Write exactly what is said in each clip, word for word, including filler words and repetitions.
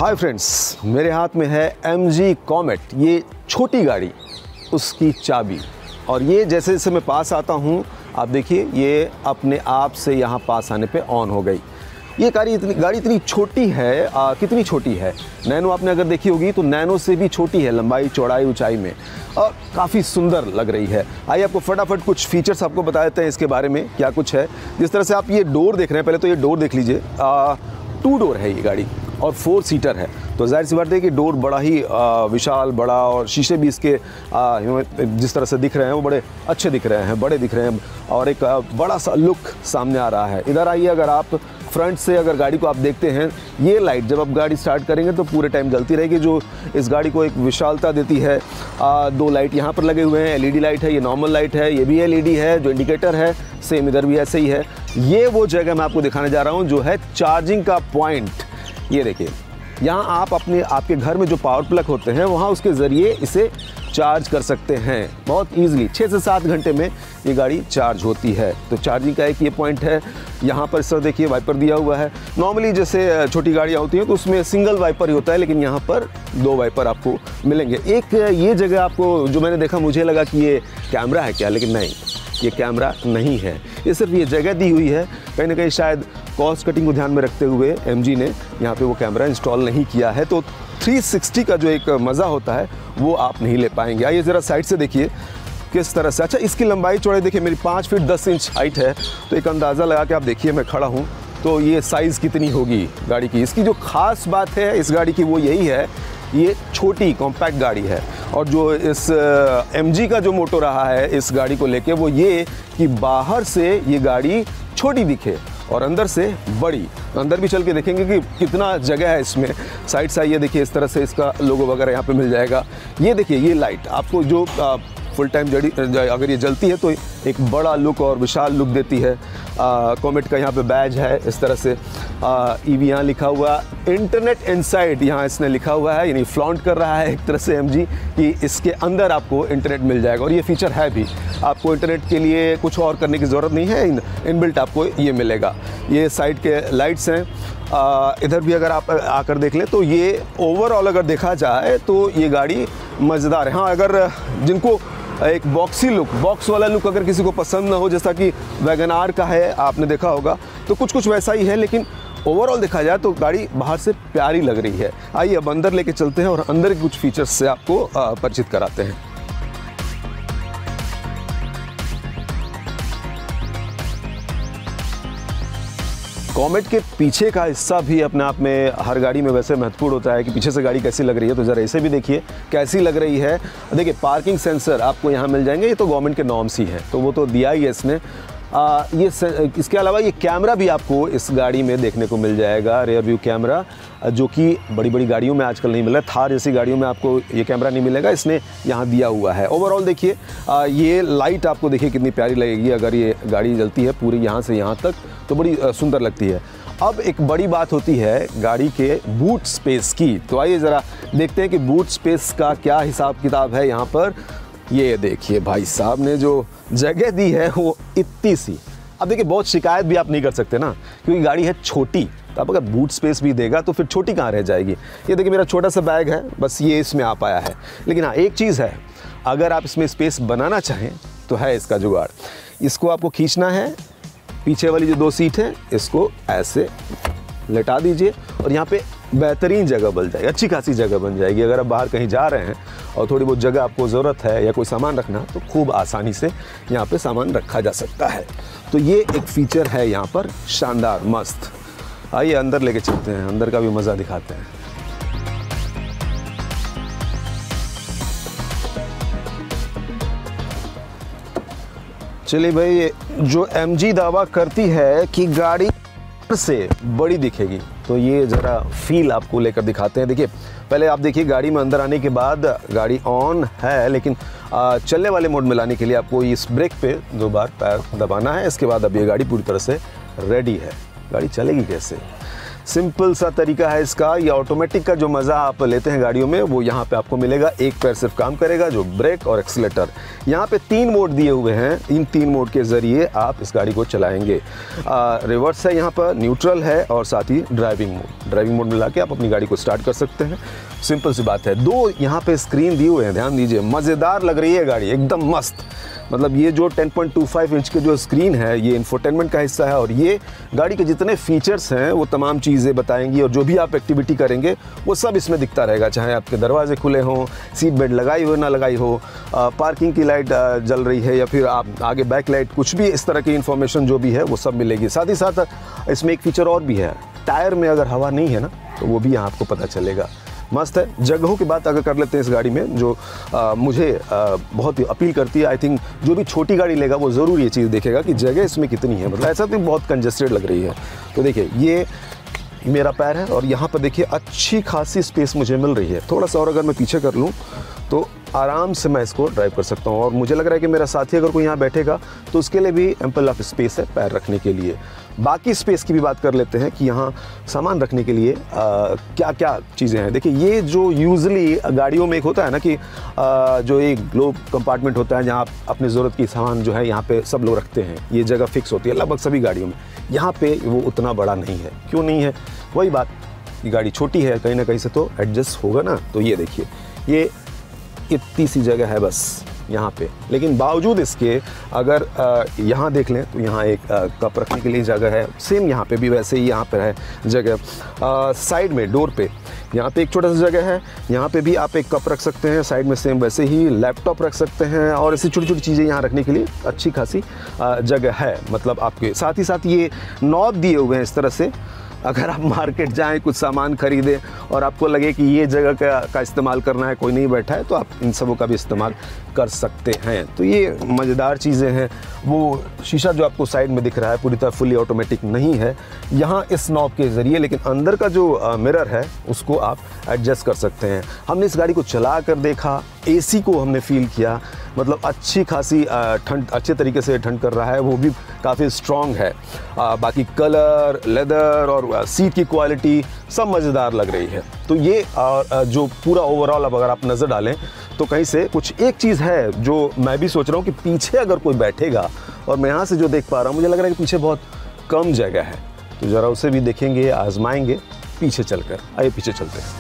Hi friends, मेरे हाथ में है एम जी कॉमेट, ये छोटी गाड़ी, उसकी चाबी। और ये जैसे जैसे मैं पास आता हूँ, आप देखिए ये अपने आप से यहाँ पास आने पे ऑन हो गई। ये गाड़ी इतनी गाड़ी इतनी छोटी है, आ, कितनी छोटी है। नैनो आपने अगर देखी होगी तो नैनो से भी छोटी है लंबाई चौड़ाई ऊंचाई में, और काफ़ी सुंदर लग रही है। आइए आपको फटाफट कुछ फीचर्स आपको बता देते हैं इसके बारे में क्या कुछ है। जिस तरह से आप ये डोर देख रहे हैं, पहले तो ये डोर देख लीजिए, टू डोर है ये गाड़ी और फोर सीटर है, तो जाहिर सी बात है कि डोर बड़ा ही आ, विशाल बड़ा, और शीशे भी इसके आ, जिस तरह से दिख रहे हैं वो बड़े अच्छे दिख रहे हैं, बड़े दिख रहे हैं, और एक आ, बड़ा सा लुक सामने आ रहा है। इधर आइए, अगर आप फ्रंट से अगर गाड़ी को आप देखते हैं, ये लाइट जब आप गाड़ी स्टार्ट करेंगे तो पूरे टाइम जलती रहेगी, जो इस गाड़ी को एक विशालता देती है। आ, दो लाइट यहाँ पर लगे हुए हैं, एल ई डी लाइट है, ये नॉर्मल लाइट है, ये भी एल ई डी है, जो इंडिकेटर है सेम इधर भी ऐसे ही है। ये वो जगह मैं आपको दिखाने जा रहा हूँ जो है चार्जिंग का पॉइंट। ये देखिए, यहाँ आप अपने आपके घर में जो पावर प्लग होते हैं वहाँ उसके ज़रिए इसे चार्ज कर सकते हैं बहुत ईजिली। छः से सात घंटे में ये गाड़ी चार्ज होती है। तो चार्जिंग का एक ये पॉइंट है। यहाँ पर सर देखिए वाइपर दिया हुआ है। नॉर्मली जैसे छोटी गाड़ियाँ होती हैं तो उसमें सिंगल वाइपर ही होता है, लेकिन यहाँ पर दो वाइपर आपको मिलेंगे। एक ये जगह आपको जो मैंने देखा, मुझे लगा कि ये कैमरा है क्या, लेकिन नहीं, ये कैमरा नहीं है, ये सिर्फ ये जगह दी हुई है। कहीं ना कहीं शायद कॉस्ट कटिंग को ध्यान में रखते हुए एम जी ने यहाँ पे वो कैमरा इंस्टॉल नहीं किया है, तो थ्री सिक्सटी का जो एक मज़ा होता है वो आप नहीं ले पाएंगे। आइए ज़रा साइड से देखिए किस तरह से। अच्छा, इसकी लंबाई चौड़ाई देखिए, मेरी पाँच फीट दस इंच हाइट है, तो एक अंदाज़ा लगा के आप देखिए, मैं खड़ा हूँ तो ये साइज़ कितनी होगी गाड़ी की। इसकी जो ख़ास बात है इस गाड़ी की वो यही है, ये छोटी कॉम्पैक्ट गाड़ी है। और जो इस एम जी का जो मोटो रहा है इस गाड़ी को लेके वो ये कि बाहर से ये गाड़ी छोटी दिखे और अंदर से बड़ी। अंदर भी चल के देखेंगे कि कितना जगह है इसमें। साइड से ये देखिए, इस तरह से इसका लोगो वगैरह यहाँ पे मिल जाएगा। ये देखिए, ये लाइट आपको जो आ, फुल टाइम जड़ी अगर ये जलती है तो एक बड़ा लुक और विशाल लुक देती है। कॉमेट का यहाँ पे बैज है इस तरह से। ई वी यहाँ लिखा हुआ, इंटरनेट इनसाइड यहाँ इसने लिखा हुआ है, यानी फ्लॉन्ट कर रहा है एक तरह से एम जी कि इसके अंदर आपको इंटरनेट मिल जाएगा। और ये फीचर है भी, आपको इंटरनेट के लिए कुछ और करने की ज़रूरत नहीं है, इनबिल्ट आपको ये मिलेगा। ये साइड के लाइट्स हैं। इधर भी अगर आप आकर देख लें तो ये ओवरऑल अगर देखा जाए तो ये गाड़ी मज़ेदार है। हाँ, अगर जिनको एक बॉक्सी लुक, बॉक्स वाला लुक अगर किसी को पसंद ना हो, जैसा कि वैगनार का है, आपने देखा होगा, तो कुछ कुछ वैसा ही है, लेकिन ओवरऑल देखा जाए तो गाड़ी बाहर से प्यारी लग रही है। आइए अब अंदर लेके चलते हैं और अंदर के कुछ फीचर्स से आपको परिचित कराते हैं। कॉमेट के पीछे का हिस्सा भी अपने आप में हर गाड़ी में वैसे महत्वपूर्ण होता है कि पीछे से गाड़ी कैसी लग रही है, तो ज़रा इसे भी देखिए कैसी लग रही है। देखिए, पार्किंग सेंसर आपको यहाँ मिल जाएंगे, ये तो गवर्नमेंट के नॉर्म्स ही है, तो वो तो दिया ही है इसने। आ, ये इसके अलावा ये कैमरा भी आपको इस गाड़ी में देखने को मिल जाएगा, रियर व्यू कैमरा, जो कि बड़ी बड़ी गाड़ियों में आजकल नहीं मिल रहा है। थार जैसी गाड़ियों में आपको ये कैमरा नहीं मिलेगा, इसने यहाँ दिया हुआ है। ओवरऑल देखिए, ये लाइट आपको देखिए कितनी प्यारी लगेगी अगर ये गाड़ी जलती है पूरी यहाँ से यहाँ तक, तो बड़ी सुंदर लगती है। अब एक बड़ी बात होती है गाड़ी के बूट स्पेस की, तो आइए ज़रा देखते हैं कि बूट स्पेस का क्या हिसाब किताब है यहाँ पर। ये देखिए भाई साहब ने जो जगह दी है वो इतनी सी। अब देखिए, बहुत शिकायत भी आप नहीं कर सकते ना, क्योंकि गाड़ी है छोटी, तो आप अगर बूट स्पेस भी देगा तो फिर छोटी कहाँ रह जाएगी। ये देखिए, मेरा छोटा सा बैग है, बस ये इसमें आ पाया है। लेकिन हाँ, एक चीज़ है, अगर आप इसमें स्पेस बनाना चाहें तो है इसका जुगाड़। इसको आपको खींचना है, पीछे वाली जो दो सीट है इसको ऐसे लेटा दीजिए और यहाँ पे बेहतरीन जगह बन जाएगी, अच्छी खासी जगह बन जाएगी। अगर आप बाहर कहीं जा रहे हैं और थोड़ी बहुत जगह आपको ज़रूरत है या कोई सामान रखना, तो खूब आसानी से यहाँ पे सामान रखा जा सकता है। तो ये एक फ़ीचर है यहाँ पर, शानदार, मस्त। आइए अंदर लेके चलते हैं, अंदर का भी मज़ा दिखाते हैं। चलिए भाई, जो एम जी दावा करती है कि गाड़ी से बड़ी दिखेगी, तो ये ज़रा फील आपको लेकर दिखाते हैं। देखिए, पहले आप देखिए, गाड़ी में अंदर आने के बाद गाड़ी ऑन है, लेकिन आ, चलने वाले मोड में लाने के लिए आपको इस ब्रेक पे दो बार पैर दबाना है। इसके बाद अब ये गाड़ी पूरी तरह से रेडी है। गाड़ी चलेगी कैसे, सिंपल सा तरीका है इसका। ये ऑटोमेटिक का जो मज़ा आप लेते हैं गाड़ियों में वो यहाँ पे आपको मिलेगा। एक पैर सिर्फ काम करेगा, जो ब्रेक और एक्सीलेटर। यहाँ पे तीन मोड दिए हुए हैं, इन तीन मोड के ज़रिए आप इस गाड़ी को चलाएंगे। रिवर्स है यहाँ पर, न्यूट्रल है और साथ ही ड्राइविंग मोड। ड्राइविंग मोड में ला के आप अपनी गाड़ी को स्टार्ट कर सकते हैं। सिंपल सी बात है। दो यहाँ पे स्क्रीन दिए हुए हैं, ध्यान दीजिए, मज़ेदार लग रही है गाड़ी, एकदम मस्त। मतलब ये जो ten point two five inch के जो स्क्रीन है ये इंफोटेनमेंट का हिस्सा है, और ये गाड़ी के जितने फीचर्स हैं वो तमाम चीज़ें बताएंगी, और जो भी आप एक्टिविटी करेंगे वो सब इसमें दिखता रहेगा। चाहे आपके दरवाजे खुले हों, सीट बेल्ट लगाई हो ना लगाई हो, आ, पार्किंग की लाइट आ, जल रही है या फिर आप आगे बैक लाइट, कुछ भी इस तरह की इन्फॉर्मेशन जो भी है वो सब मिलेगी। साथ ही साथ इसमें एक फीचर और भी है, टायर में अगर हवा नहीं है ना तो वो भी यहाँ आपको पता चलेगा। मस्त है। जगहों की बात अगर कर लेते हैं इस गाड़ी में, जो आ, मुझे आ, बहुत ही अपील करती है। आई थिंक जो भी छोटी गाड़ी लेगा वो ज़रूर ये चीज़ देखेगा कि जगह इसमें कितनी है। मतलब ऐसा तो बहुत कंजेस्टेड लग रही है। तो देखिए ये मेरा पैर है और यहाँ पर देखिए अच्छी खासी स्पेस मुझे मिल रही है। थोड़ा सा और अगर मैं पीछे कर लूँ तो आराम से मैं इसको ड्राइव कर सकता हूँ, और मुझे लग रहा है कि मेरा साथी अगर कोई यहाँ बैठेगा तो उसके लिए भी एम्पल ऑफ स्पेस है पैर रखने के लिए। बाकी स्पेस की भी बात कर लेते हैं कि यहाँ सामान रखने के लिए आ, क्या क्या चीज़ें हैं। देखिए ये जो यूजुअली गाड़ियों में एक होता है ना कि आ, जो एक ग्लोब कंपार्टमेंट होता है जहाँ आप अपनी ज़रूरत की सामान जो है यहाँ पे सब लोग रखते हैं, ये जगह फिक्स होती है लगभग सभी गाड़ियों में। यहाँ पे वो उतना बड़ा नहीं है। क्यों नहीं है? वही बात, ये गाड़ी छोटी है, कहीं ना कहीं से तो एडजस्ट होगा ना। तो ये देखिए ये इतनी सी जगह है बस यहाँ पे, लेकिन बावजूद इसके अगर यहाँ देख लें तो यहाँ एक आ, कप रखने के लिए जगह है। सेम यहाँ पे भी वैसे ही यहाँ पे है जगह। साइड में डोर पे यहाँ पे एक छोटा सा जगह है, यहाँ पे भी आप एक कप रख सकते हैं। साइड में सेम वैसे ही लैपटॉप रख सकते हैं, और ऐसी छोटी छोटी चीज़ें यहाँ रखने के लिए अच्छी खासी आ, जगह है। मतलब आपके साथ ही साथ ये नॉब दिए हुए हैं इस तरह से, अगर आप मार्केट जाएं कुछ सामान खरीदें और आपको लगे कि ये जगह का, का इस्तेमाल करना है, कोई नहीं बैठा है, तो आप इन सबों का भी इस्तेमाल कर सकते हैं। तो ये मज़ेदार चीज़ें हैं। वो शीशा जो आपको साइड में दिख रहा है पूरी तरह फुली ऑटोमेटिक नहीं है यहाँ इस नॉब के ज़रिए, लेकिन अंदर का जो आ, मिरर है उसको आप एडजस्ट कर सकते हैं। हमने इस गाड़ी को चला कर देखा, एसी को हमने फील किया, मतलब अच्छी खासी ठंड, अच्छे तरीके से ठंड कर रहा है, वो भी काफ़ी स्ट्रॉन्ग है। आ, बाकी कलर, लेदर और सीट की क्वालिटी सब मज़ेदार लग रही है। तो ये आ, जो पूरा ओवरऑल अब अगर आप नज़र डालें तो कहीं से कुछ एक चीज़ है जो मैं भी सोच रहा हूँ कि पीछे अगर कोई बैठेगा, और मैं यहाँ से जो देख पा रहा हूँ मुझे लग रहा है कि पीछे बहुत कम जगह है, तो ज़रा उसे भी देखेंगे, आजमाएंगे पीछे चलकर। आइए पीछे चलते हैं।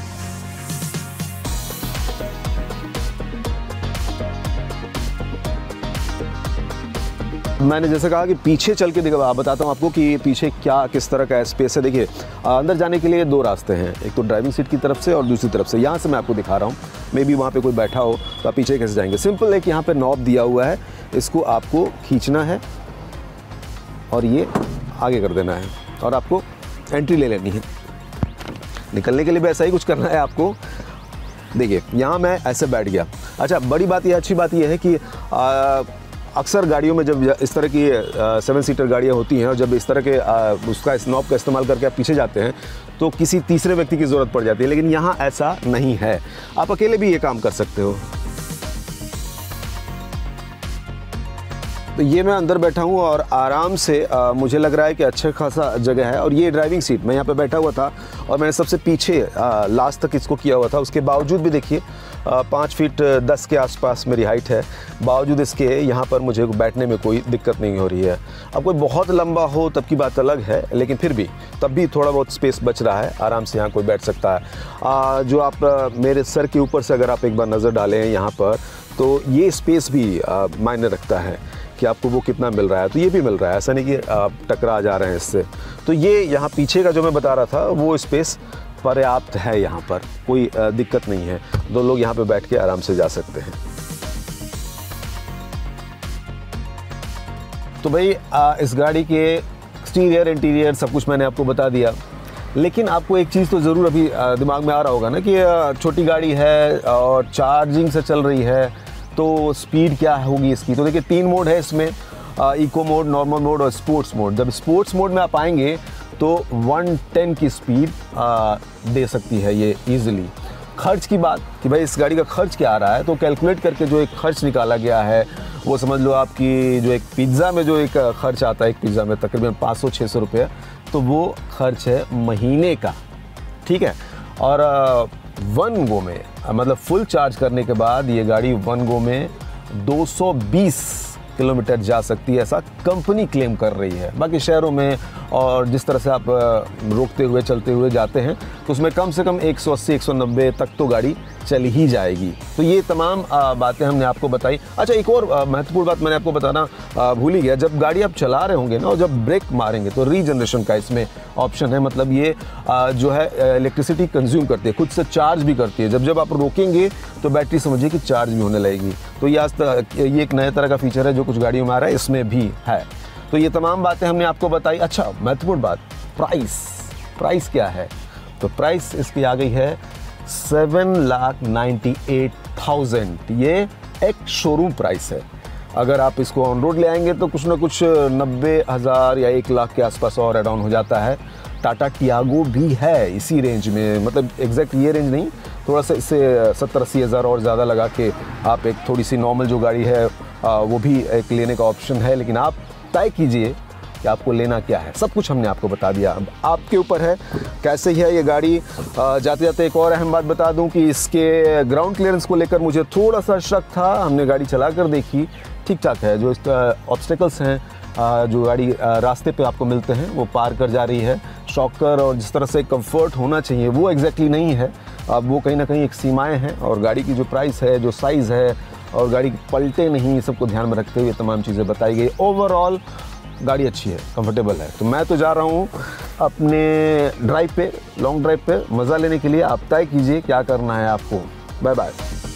मैंने जैसे कहा कि पीछे चल के देखो, आप बताता हूँ आपको कि पीछे क्या किस तरह का स्पेस है। देखिए अंदर जाने के लिए दो रास्ते हैं, एक तो ड्राइविंग सीट की तरफ से और दूसरी तरफ से। यहाँ से मैं आपको दिखा रहा हूँ, मे बी वहाँ पे कोई बैठा हो तो आप पीछे कैसे जाएंगे। सिंपल है कि यहाँ पे नॉब दिया हुआ है, इसको आपको खींचना है और ये आगे कर देना है, और आपको एंट्री ले लेनी है। निकलने के लिए भी ऐसा ही कुछ करना है आपको। देखिए यहाँ मैं ऐसे बैठ गया। अच्छा, बड़ी बात यह, अच्छी बात यह है कि आ, अक्सर गाड़ियों में जब इस तरह की सेवन सीटर गाड़ियाँ होती हैं और जब इस तरह के आ, उसका नॉब का इस्तेमाल करके आप पीछे जाते हैं तो किसी तीसरे व्यक्ति की ज़रूरत पड़ जाती है, लेकिन यहाँ ऐसा नहीं है, आप अकेले भी ये काम कर सकते हो। तो ये मैं अंदर बैठा हूँ और आराम से आ, मुझे लग रहा है कि अच्छा खासा जगह है। और ये ड्राइविंग सीट, मैं यहाँ पे बैठा हुआ था और मैंने सबसे पीछे आ, लास्ट तक इसको किया हुआ था। उसके बावजूद भी देखिए पाँच फीट दस के आसपास मेरी हाइट है, बावजूद इसके यहाँ पर मुझे बैठने में कोई दिक्कत नहीं हो रही है। अब कोई बहुत लंबा हो तब की बात अलग है, लेकिन फिर भी तब भी थोड़ा बहुत स्पेस बच रहा है, आराम से यहाँ कोई बैठ सकता है। आ, जो आप आ, मेरे सर के ऊपर से अगर आप एक बार नज़र डालें यहाँ पर, तो ये स्पेस भी मायने रखता है कि आपको वो कितना मिल रहा है। तो ये भी मिल रहा है, ऐसा नहीं कि आप टकरा जा रहे हैं इससे। तो ये यहाँ पीछे का जो मैं बता रहा था वो स्पेस पर्याप्त है, यहाँ पर कोई दिक्कत नहीं है, दो लोग यहाँ पे बैठ के आराम से जा सकते हैं। तो भाई आ, इस गाड़ी के एक्सटीरियर इंटीरियर सब कुछ मैंने आपको बता दिया, लेकिन आपको एक चीज़ तो ज़रूर अभी दिमाग में आ रहा होगा ना कि छोटी गाड़ी है और चार्जिंग से चल रही है, तो स्पीड क्या होगी इसकी। तो देखिए तीन मोड है इसमें, इको मोड, नॉर्मल मोड और स्पोर्ट्स मोड। जब स्पोर्ट्स मोड में आप आएंगे तो एक सौ दस की स्पीड आ, दे सकती है ये इजीली। खर्च की बात कि भाई इस गाड़ी का खर्च क्या आ रहा है, तो कैलकुलेट करके जो एक खर्च निकाला गया है वो समझ लो आपकी जो एक पिज़्ज़ा में जो एक खर्च आता है, एक पिज़्ज़ा में तकरीबन पाँच सौ छह सौ रुपये, तो वो खर्च है महीने का, ठीक है। और वन गो में मतलब फुल चार्ज करने के बाद ये गाड़ी वन गो में दो सौ बीस किलोमीटर जा सकती है, ऐसा कंपनी क्लेम कर रही है। बाकी शहरों में और जिस तरह से आप रोकते हुए चलते हुए जाते हैं तो उसमें कम से कम एक सौ अस्सी एक सौ नब्बे तक तो गाड़ी चल ही जाएगी। तो ये तमाम बातें हमने आपको बताई। अच्छा, एक और महत्वपूर्ण बात मैंने आपको बताना भूल ही गया, जब गाड़ी आप चला रहे होंगे ना और जब ब्रेक मारेंगे तो रीजनरेशन का इसमें ऑप्शन है। मतलब ये जो है इलेक्ट्रिसिटी कंज्यूम करती है, खुद से चार्ज भी करती है। जब जब आप रोकेंगे तो बैटरी समझिए कि चार्ज भी होने लगेगी। तो ये आज तक ये एक नए तरह का फीचर है जो कुछ गाड़ियों में आ रहा है, इसमें भी है। तो ये तमाम बातें हमने आपको बताई। अच्छा, महत्वपूर्ण बात, प्राइस प्राइस क्या है? तो प्राइस इसकी आ गई है seven lakh ninety eight thousand. ये एक शोरूम प्राइस है। अगर आप इसको ऑन रोड ले आएंगे तो कुछ ना कुछ नब्बे हज़ार या एक लाख के आसपास और एड ऑन हो जाता है। टाटा टियागो भी है इसी रेंज में, मतलब एग्जैक्ट ये रेंज नहीं, थोड़ा सा इससे सत्तर अस्सी हज़ार और ज़्यादा लगा के आप एक थोड़ी सी नॉर्मल जो गाड़ी है वो भी एक लेने का ऑप्शन है। लेकिन आप तय कीजिए कि आपको लेना क्या है। सब कुछ हमने आपको बता दिया, अब आपके ऊपर है कैसे ही है ये गाड़ी। जाते जाते एक और अहम बात बता दूं कि इसके ग्राउंड क्लियरेंस को लेकर मुझे थोड़ा सा शक था। हमने गाड़ी चला कर देखी, ठीक ठाक है। जो इसका ऑब्स्टेकल्स हैं जो गाड़ी रास्ते पे आपको मिलते हैं वो पार कर जा रही है। शॉकर और जिस तरह से कंफर्ट होना चाहिए वो एग्जैक्टली नहीं है। अब वो कहीं ना कहीं एक सीमाएँ हैं। और गाड़ी की जो प्राइस है, जो साइज़ है और गाड़ी पलटे नहीं, सबको ध्यान में रखते हुए तमाम चीज़ें बताई गई। ओवरऑल गाड़ी अच्छी है, कंफर्टेबल है। तो मैं तो जा रहा हूँ अपने ड्राइव पे, लॉन्ग ड्राइव पे मज़ा लेने के लिए। आप तय कीजिए क्या करना है आपको। Bye bye.